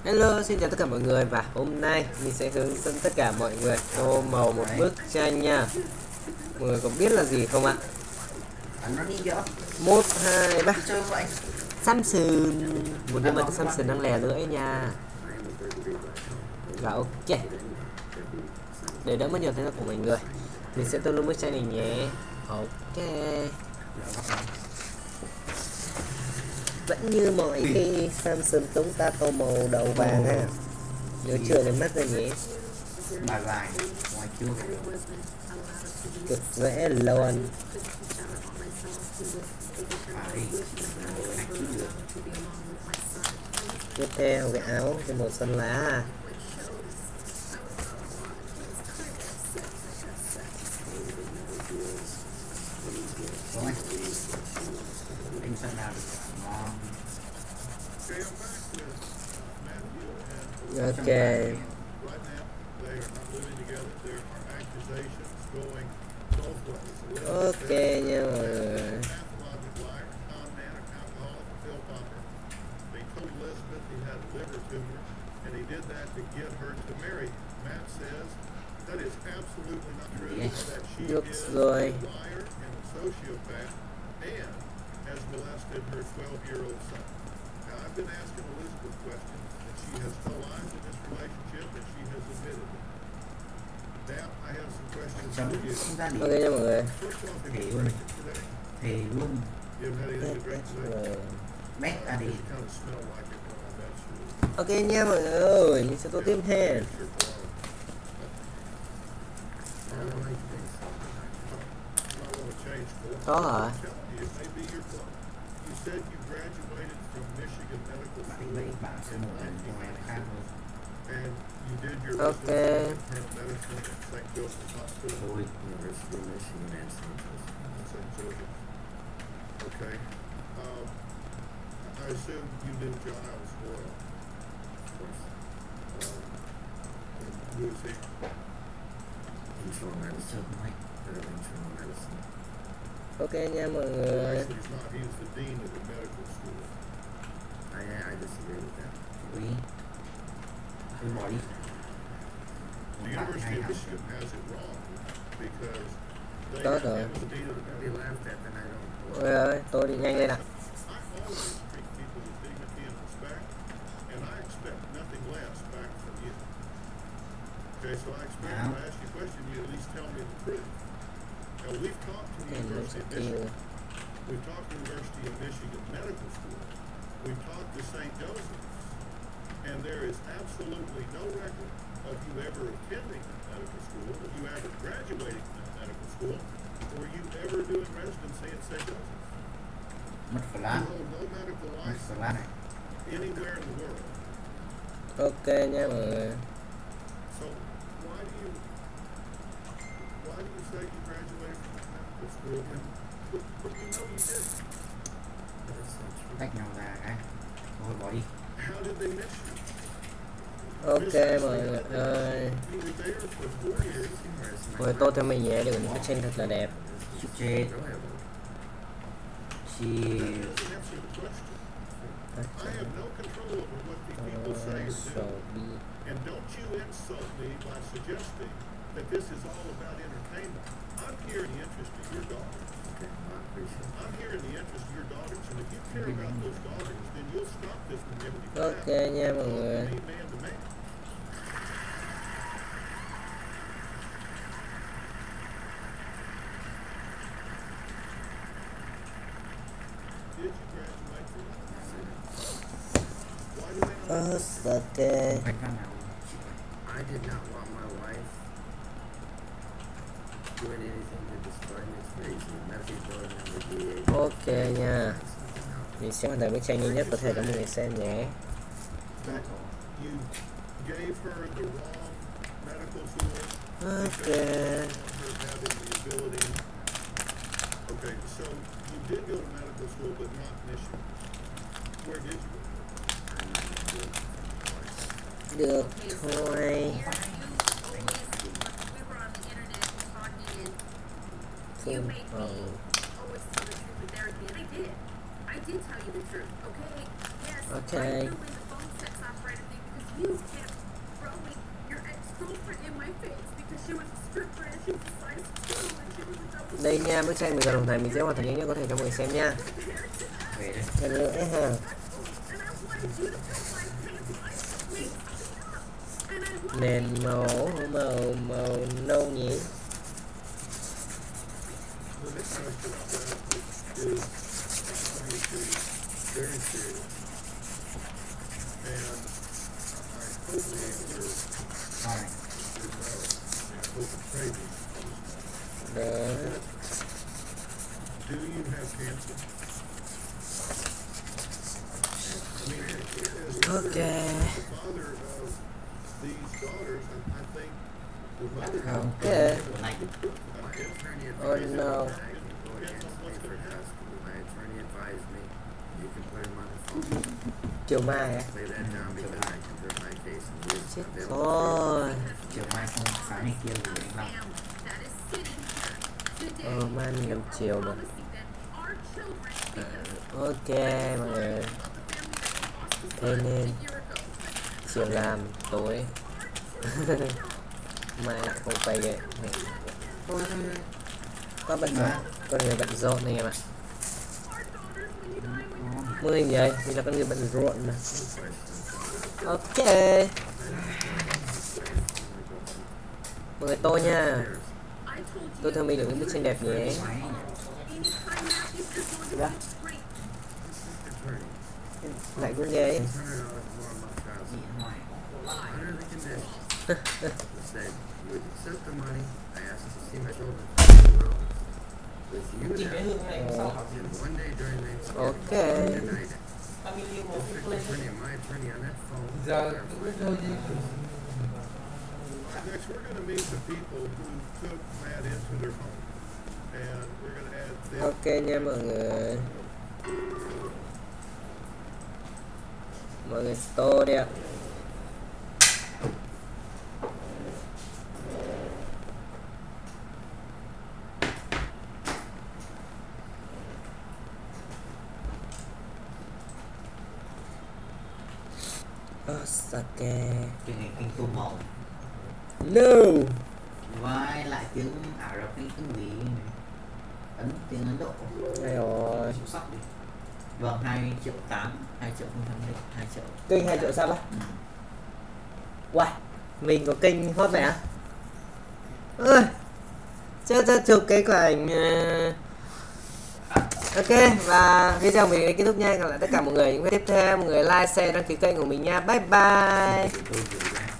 Hello, xin chào tất cả mọi người và hôm nay mình sẽ hướng dẫn tất cả mọi người tô màu một bức tranh nha. Mọi người có biết là gì không ạ? 1, 2, 3 Samsung. Một đứa mà Samsung đang lè lưỡi nha. Và ok, để đỡ mất nhiều thời gian của mọi người, mình sẽ tô luôn bức tranh này nhé. Ok, vẫn như mọi khi Samsung chúng ta tô màu đầu vàng ha. Nhớ chưa đến mắt rồi nhé. Bài bài ngoài chưa Cực dễ luôn. Tiếp theo cái áo cái màu xanh lá. rồi anh sẵn nào Ok. Ok nha mọi người. Được rồi. has molested her 12-year-old son. Now, I've been asking Elizabeth questions, and she has no lies in this relationship, and she has admitted it. Now, I have some questions for you. Ok nha mọi người. First off, have Thì you luôn drank it today? thì luôn You haven't had anything to drink today? mét ra đi It kind of smelled like it when I bet you. Ok nha mọi người ơi, mình sẽ tô tiếp thêm. Có hả? You said you graduated from Michigan Medical mấy School bạn sẽ một lần cho em khác hơn and you did your Okay. residency in medicine at St. Joseph's Hospital. tôi University of Michigan and St. St. Joseph's. Okay. I assume you knew Giles Boyle. Of course, And who is he? internal medicine, like internal medicine. Ok nha mọi Well, người. actually, he's not. He's the dean of the medical school. I disagree with that. We body. The University of Michigan has it wrong because they Đó have rồi. him as the dean of the They medical laughed at and I don't. Mọi người ơi, tôi đi nhanh lên ạ. I always treat people with dignity and respect, and I expect nothing less back from you. Okay, so I expect when I ask you a question, you at least tell me the truth. Now, we've talked to the Em nó University sẽ of kêu. Michigan. We've talked to the University of Michigan Medical School. We've talked to St. Joseph's. And there is absolutely no record of you ever attending medical school, of you ever graduating from medical school, or you ever doing residency at St. Joseph's. Mất You lá. hold no medical Mất license lá này. anywhere in the world. Ok nha mọi người. So why do you say you graduated from medical school when you know you didn't? Tách nhau ra cái. Thôi bỏ đi. How did they miss you? Ok mọi người ơi. You were there for 4 years. Mọi người tô theo mình nhé, được một bức tranh thật là đẹp. Chúc chết. Chị Answer the question. I have no control over what these people say or So do. be. And don't you insult me by suggesting that this is all about entertainment. I'm here in the interest of your daughters. okay, I appreciate it. I'm here in the interest of your daughters. And if you care about those daughters, then you'll stop this manipulative Ok nha mọi người. me man to man. Did you graduate from Why do they not? Ok. Phải khác nào. I did not want my wife doing anything to destroy Miss Gracie. Nothing more than the DA. Ok nha. Mình sẽ hoàn thành bức tranh nhanh nhất có thể cho mọi người xem nhé. That you gave her the wrong medical school Ok. her having the ability. Okay, so you did go to medical school, but not Michigan. Where did you go? Được thôi. Phương Hồng. I did tell you the truth, okay? Yes. Okay. I threw in the phone sex operator thing because Đây nha, bức tranh 10 đồng này mình sẽ hoàn thành nhanh nhất có thể cho mọi người xem nha. Về đây. Cái nữa ha. Nền màu nâu nhỉ. Đó. Do you have cancer? Ok. The father of these daughters, I think the mother Ok. Này. Oh no. My attorney advised me you can put him on the phone. Chiều mai à? Play that down because I can put my case and use Chết available. rồi. Chiều mai không sáng này kia rồi làm. Mai mình làm chiều mà. Ok mọi người. Thế nên chiều làm tối mai không phải vậy. Có bận rộn, con người bận rộn này em ạ. Mình vậy, mình là con người bận rộn mà. Ok. Mọi người tôi nha. Tôi theo mình được những bức tranh đẹp nhé. Đó. Lại cũng ghê. Under the condition that you would accept the money, I asked to see my children with you there. And one day during the Ok. denied it. District attorney and my attorney on that phone. Next, we're going to meet the people who took Matt into their home, and we're going to add them. Ok nha mọi người. Mọi người tô đi ạ. Osaka. Cái này kinh tu mẫu. No. Vai lại tiếng Ả Rập hay tiếng gì này. Ấn tiếng Ấn Độ. Đây rồi. Số sắp đi. Vâng, 2,8 triệu, 2 triệu không thắng được, 2 triệu. Kênh 2 triệu sub á? Wow, mình có kênh hot vậy à? Ơi, cho chụp cái của ảnh. Ok, và video mình đến kết thúc nha. Còn lại tất cả mọi người những video tiếp theo, mọi người like, share, đăng ký kênh của mình nha. Bye bye. Tôi